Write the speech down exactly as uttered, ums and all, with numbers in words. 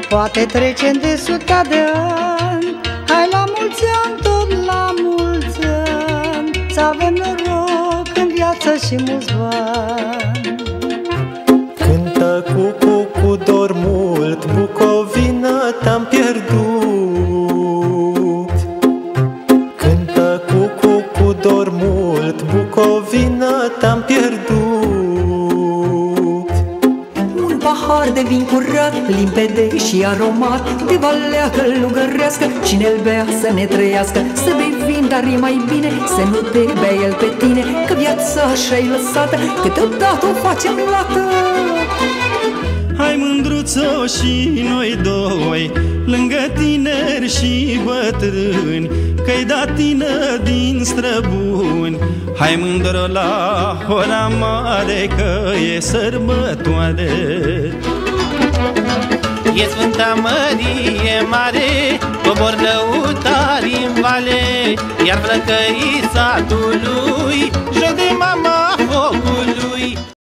poate trecem de suta de ani. Hai la mulți ani, tot la mulți ani, să avem noroc în viață și mulți bani. Cântă cucu cu dor mult, Bucovina te-am pierdut. Cântă cucu cu dor mult, Bucovina te-am pierdut. Un pahar de vin curat, limpede și aromat, de valea călugărească, cine-l bea să ne trăiască. Să bei vin, dar e mai bine să nu te bea el pe tine, că viața așa-i lăsată, câteodată o facem lată. Hai mândruță și noi doi, lângă tineri și bătrâni, că-i dat tină din străbuni. Hai mândră la ora mare, că e sărbătoare. E Sfânta Mărie Mare, cobor lăutari în vale, iar flăcăii satului, joc de